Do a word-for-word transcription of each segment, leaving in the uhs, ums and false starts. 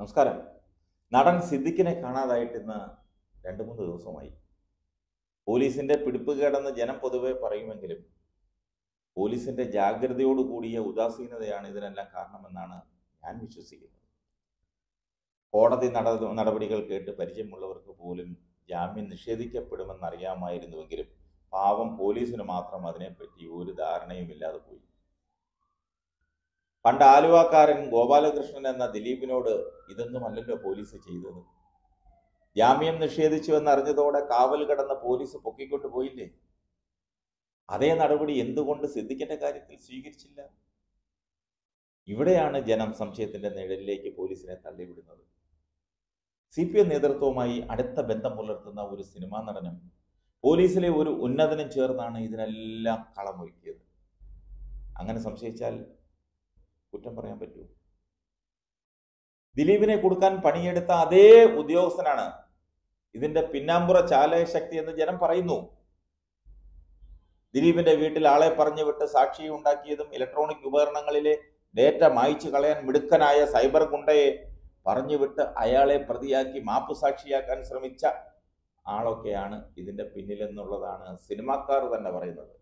നമസ്കാരം. നടൻ സിദ്ദിഖിനെ കാണാതായിട്ട് ഇന്ന് രണ്ട് മൂന്ന് ദിവസമായി. പോലീസിന്റെ പിടിപ്പുകേടെന്ന് ജനം പൊതുവെ പറയുമെങ്കിലും പോലീസിന്റെ ജാഗ്രതയോട് കൂടിയ ഉദാസീനതയാണ് ഇതിനെല്ലാം കാരണമെന്നാണ് ഞാൻ വിശ്വസിക്കുന്നത്. കോടതി നട നടപടികൾ കേട്ട് പരിചയമുള്ളവർക്ക് പോലും ജാമ്യം നിഷേധിക്കപ്പെടുമെന്നറിയാമായിരുന്നുവെങ്കിലും പാവം പോലീസിന് മാത്രം അതിനെപ്പറ്റി ഒരു ധാരണയുമില്ലാതെ പോയി. പണ്ട് ആലുവാക്കാരൻ ഗോപാലകൃഷ്ണൻ എന്ന ദിലീപിനോട് ഇതൊന്നുമല്ലല്ലോ പോലീസ് ചെയ്തത്. ജാമ്യം നിഷേധിച്ചു എന്നറിഞ്ഞതോടെ കാവൽ കടന്ന പോലീസ് പൊക്കിക്കൊണ്ട് പോയില്ലേ? അതേ നടപടി എന്തുകൊണ്ട് സിദ്ദിഖിന്റെ കാര്യത്തിൽ സ്വീകരിച്ചില്ല? ഇവിടെയാണ് ജനം സംശയത്തിന്റെ നിഴലിലേക്ക് പോലീസിനെ തള്ളിവിടുന്നത്. സി പി എം നേതൃത്വവുമായി അടുത്ത ബന്ധം പുലർത്തുന്ന ഒരു സിനിമാ നടനും പോലീസിലെ ഒരു ഉന്നതനും ചേർന്നാണ് ഇതിനെല്ലാം കളമൊരുക്കിയത്. അങ്ങനെ സംശയിച്ചാൽ കുറ്റം പറയാൻ പറ്റൂ? ദിലീപിനെ കൊടുക്കാൻ പണിയെടുത്ത അതേ ഉദ്യോഗസ്ഥനാണ് ഇതിന്റെ പിന്നാമ്പുറ ചാലകശക്തി എന്ന് ജനം പറയുന്നു. ദിലീപിന്റെ വീട്ടിൽ ആളെ പറഞ്ഞു വിട്ട് സാക്ഷി ഉണ്ടാക്കിയതും ഇലക്ട്രോണിക് ഉപകരണങ്ങളിലെ ഡേറ്റ മായ്ച്ചു കളയാൻ മിടുക്കനായ സൈബർ ഗുണ്ടയെ പറഞ്ഞുവിട്ട് അയാളെ പ്രതിയാക്കി മാപ്പു സാക്ഷിയാക്കാൻ ശ്രമിച്ച ആളൊക്കെയാണ് ഇതിന്റെ പിന്നിലെന്നുള്ളതാണ് സിനിമാക്കാർ തന്നെ പറയുന്നത്.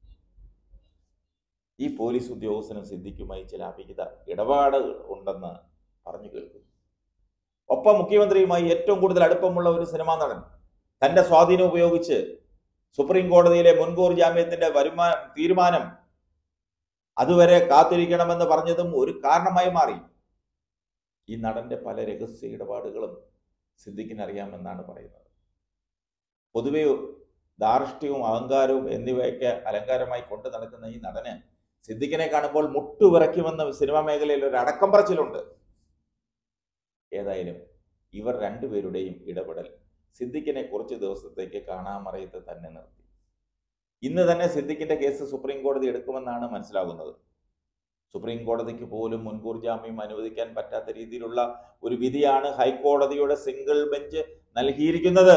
ഈ പോലീസ് ഉദ്യോഗസ്ഥനും സിദ്ദിഖുമായി ചില അവിഹിത ഇടപാടുകൾ ഉണ്ടെന്ന് പറഞ്ഞു കേൾക്കുന്നു. ഒപ്പം മുഖ്യമന്ത്രിയുമായി ഏറ്റവും കൂടുതൽ അടുപ്പമുള്ള ഒരു സിനിമാ നടൻ തന്റെ സ്വാധീനം ഉപയോഗിച്ച് സുപ്രീം കോടതിയിലെ മുൻകൂർ ജാമ്യത്തിന്റെ വരുമാന തീരുമാനം അതുവരെ കാത്തിരിക്കണമെന്ന് പറഞ്ഞതും ഒരു കാരണമായി മാറി. ഈ നടന്റെ പല രഹസ്യ ഇടപാടുകളും സിദ്ദിഖിന് അറിയാമെന്നാണ് പറയുന്നത്. പൊതുവെ ധാർഷ്ട്യവും അഹങ്കാരവും എന്നിവയൊക്കെ അലങ്കാരമായി കൊണ്ടു നടക്കുന്ന ഈ നടന് സിദ്ദിഖിനെ കാണുമ്പോൾ മുട്ടുവിറയ്ക്കുമെന്ന സിനിമാ മേഖലയിൽ ഒരു അടക്കം പറച്ചിലുണ്ട്. ഏതായാലും ഇവർ രണ്ടുപേരുടെയും ഇടപെടൽ സിദ്ദിഖിനെ കുറച്ച് ദിവസത്തേക്ക് കാണാമറയത്ത് തന്നെ നിർത്തി. ഇന്ന് തന്നെ സിദ്ദിഖിന്റെ കേസ് സുപ്രീം കോടതി എടുക്കുമെന്നാണ് മനസ്സിലാകുന്നത്. സുപ്രീം കോടതിക്ക് പോലും മുൻകൂർ ജാമ്യം അനുവദിക്കാൻ പറ്റാത്ത രീതിയിലുള്ള ഒരു വിധിയാണ് ഹൈക്കോടതിയുടെ സിംഗിൾ ബെഞ്ച് നൽകിയിരിക്കുന്നത്.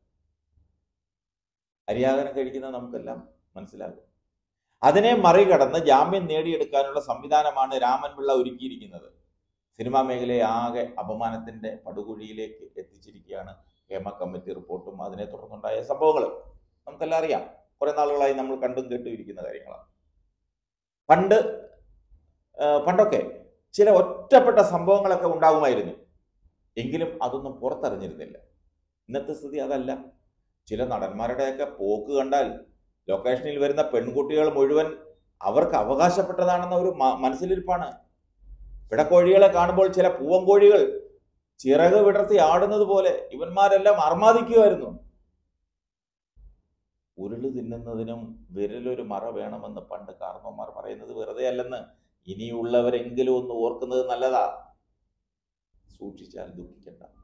അരിയാഹാരം കഴിക്കുന്ന നമുക്കെല്ലാം മനസ്സിലാകും. അതിനെ മറികടന്ന് ജാമ്യം നേടിയെടുക്കാനുള്ള സംവിധാനമാണ് രാമൻ പിള്ള ഒരുക്കിയിരിക്കുന്നത്. സിനിമാ മേഖലയെ ആകെ അപമാനത്തിന്റെ പടുകുഴിയിലേക്ക് എത്തിച്ചിരിക്കുകയാണ് ഹേമ കമ്മിറ്റി റിപ്പോർട്ടും അതിനെ തുടർന്നുണ്ടായ സംഭവങ്ങളും. നമുക്കെല്ലാം അറിയാം, കുറെ നാളുകളായി നമ്മൾ കണ്ടും കേട്ടും ഇരിക്കുന്ന കാര്യങ്ങളാണ്. പണ്ട് പണ്ടൊക്കെ ചില ഒറ്റപ്പെട്ട സംഭവങ്ങളൊക്കെ ഉണ്ടാകുമായിരുന്നു, എങ്കിലും അതൊന്നും പുറത്തറിഞ്ഞിരുന്നില്ല. ഇന്നത്തെ സ്ഥിതി അതല്ല. ചില നടന്മാരുടെയൊക്കെ പോക്ക് കണ്ടാൽ ലൊക്കേഷനിൽ വരുന്ന പെൺകുട്ടികൾ മുഴുവൻ അവർക്ക് അവകാശപ്പെട്ടതാണെന്ന ഒരു മനസ്സിലിരിപ്പാണ്. പിടക്കോഴികളെ കാണുമ്പോൾ ചില പൂവൻകോഴികൾ ചിറക് വിടർത്തി ആടുന്നത് പോലെ ഇവന്മാരെല്ലാം അർമാദിക്കുമായിരുന്നു. ഉരുള് തിന്നുന്നതിനും വിരലൊരു മറ വേണമെന്ന് പണ്ട് കാർന്നോന്മാർ പറയുന്നത് വെറുതെ അല്ലെന്ന് ഇനിയുള്ളവരെങ്കിലും ഒന്ന് ഓർക്കുന്നത് നല്ലതാ. സൂക്ഷിച്ചാൽ ദുഃഖിക്കണ്ട.